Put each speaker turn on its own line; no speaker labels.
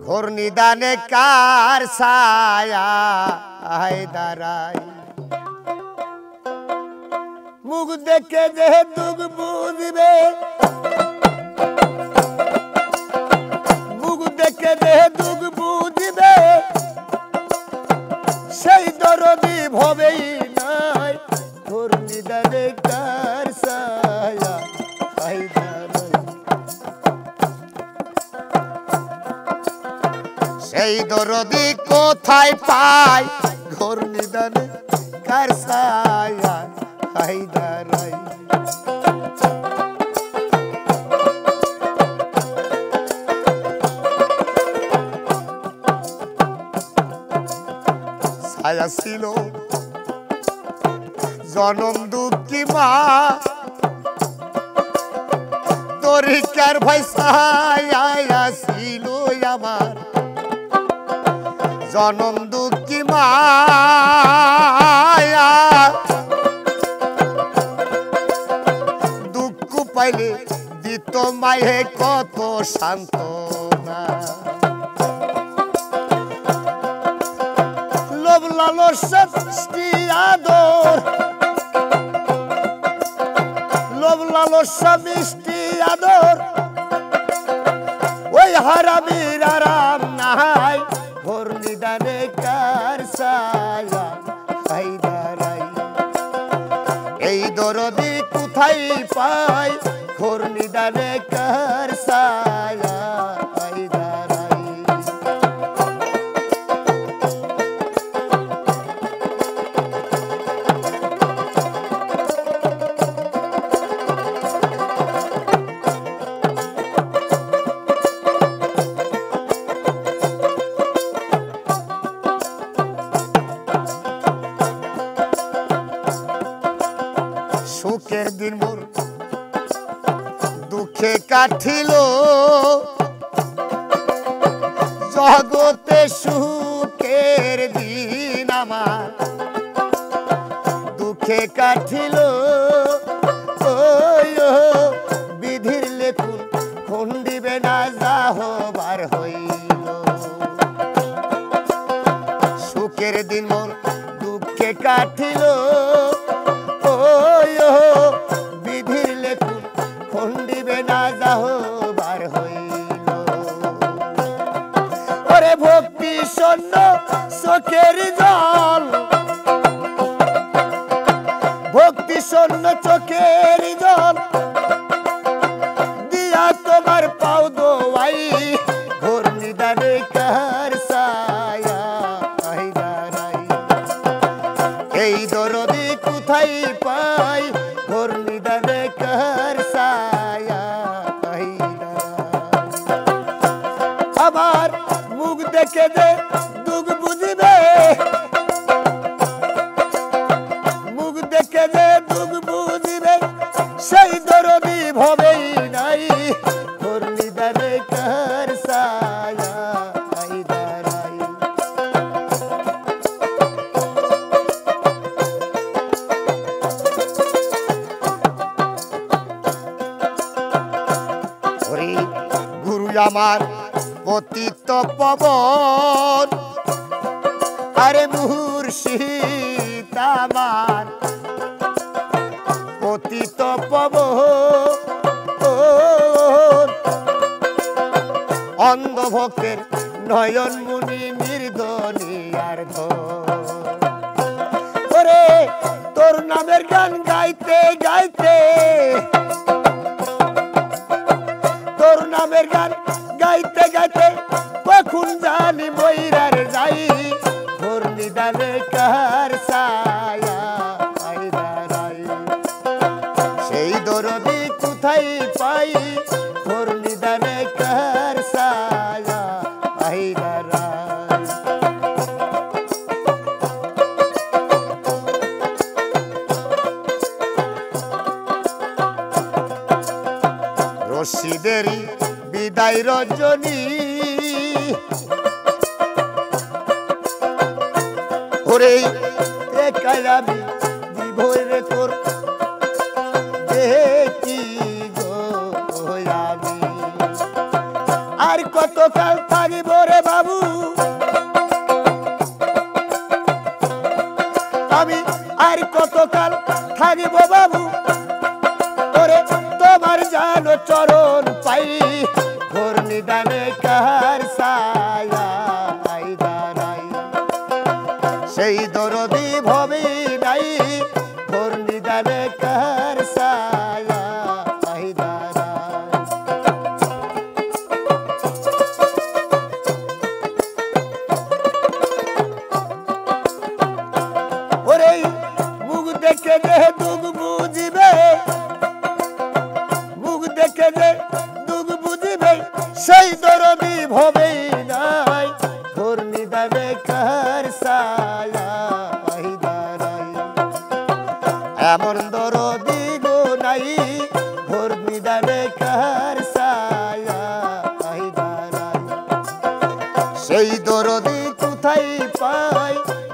ঘূর্ণিদানে কার ছায়া দাঁড়াই মুখ দেখে যে দুঃখ বুঝবে মুখ দেখে যে দুঃখ বুঝবে সেই দরদি ভবেই নাই ঘূর্ণিদানে কার ছায়া দাঁড়াই সেই দরদি কোথায় পাই ঘূর্ণিদানে কার ছায়া দাঁড়াই ছায়া ছিল জনম দুঃখী মা তরিকার ভাই ছায়া ছিল আমার জনম দুঃখী মায়া দুঃখ পাইলে দিত মায়ে কত সান্ত্বনা লোভ লালসা মিষ্টি আদর লোভ লালসা মিষ্টি আদর ওই হারামির আরাম নাই ঘূর্ণিদানে কার ছায়া দাঁড়াই এই দরদি কোথায় পাই ঘূর্ণিদানে কার ছায়া দাঁড়াই সুখের দিন মোর দুঃখে কাটিল জগতে সুখের দিন আমার দুঃখে কাটিল বিধির লেখুন খুন দিবে না যা হবার হইল সুখের দিন মোর দুঃখে কাটিল বিধির লেখুন খন্ডিবে না যাহবার হইল ওরে ভক্তি শূন্য চোখের জল ভক্তি শূন্য চোখের জল দিয়া তোমার পাও দোয়াই ঘূর্ণিদানে কার ছায়া দাঁড়াই এই দরদি কোথায় পাই ঘূর্ণিদানে কার ছায়া আমার মুখ দেখে যে দুঃখ বুঝিবে মুখ দেখে যে দুঃখ বুঝিবে সেই দরদি ভবেই নাই ঘূর্ণিদানে কার ছায়া দাঁড়াই গুরু আমার পতিত পবন আরে মুর্শিদ আমার পতিত পবন অন্ধ ভক্তের নয়ন মুনি নির্দনী আর ধরে তোর নামের গান গাইতে গাইতে তোর নামের গান গাইতে গাইতে কখন জানি মইরার যাই ঘূর্ণিদানে কার ছায়া দাঁড়াই সেই দরদি কোথায় পাই ঘূর্ণিদানে কার ছায়া দাঁড়াই রশিদেরই বিদায় রজনী ওরে একাই আমি বিভোরে তোর দেখি গো আমি আর কতকাল থাকিব রে বাবু, আমি আর কতকাল থাকিব বাবু, ওরে তোমার জানো চরণ পাই, ঘোর নিদানে কার ছায়া দাঁড়াই, সেই দরদি ভবে নাই, ঘোর নিদানে কার ছায়া দাঁড়াই। ওরে মুখ দেখে যে দুঃখ বুঝিবে, মুখ দেখে যে দুঃখ বুঝিবে, সেই দরদি ভবে নাই, ঘোর নিদানে কার ছায়া দাঁড়াই, এমন দরদি গো নাই, ঘোর নিদানে কার ছায়া দাঁড়াই, সেই দরদি কোথায় পাই,